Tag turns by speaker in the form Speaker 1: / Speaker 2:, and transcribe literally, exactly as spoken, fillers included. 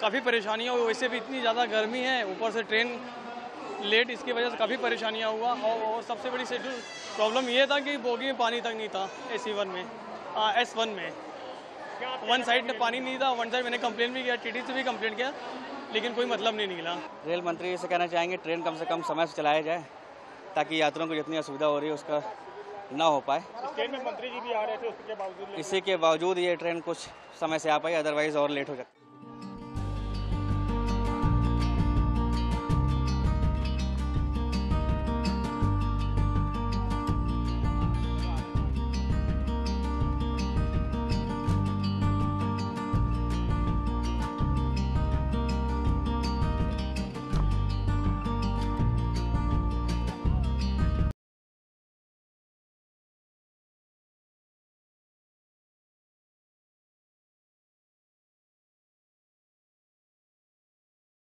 Speaker 1: काफ़ी परेशानियाँ हुई। वैसे भी इतनी ज़्यादा गर्मी है, ऊपर से ट्रेन लेट, इसकी वजह से काफ़ी परेशानियाँ हुआ। और, और सबसे बड़ी शेड्यूल प्रॉब्लम ये था कि बोगी में पानी तक नहीं था, ए सी वन में, आ, एस वन में वन साइड में पानी नहीं था। वन साइड मैंने कंप्लेन भी किया, टी टी से भी कंप्लेन किया, लेकिन कोई मतलब नहीं निकला।
Speaker 2: रेल मंत्री से कहना चाहेंगे ट्रेन कम से कम समय से चलाया जाए, ताकि यात्रियों को जितनी असुविधा हो रही है उसका ना हो पाए।
Speaker 3: ट्रेन में मंत्री जी भी आ रहे थे, उसके बावजूद
Speaker 2: इसी के बावजूद ये ट्रेन कुछ समय से आ पाई, अदरवाइज और लेट हो जाती।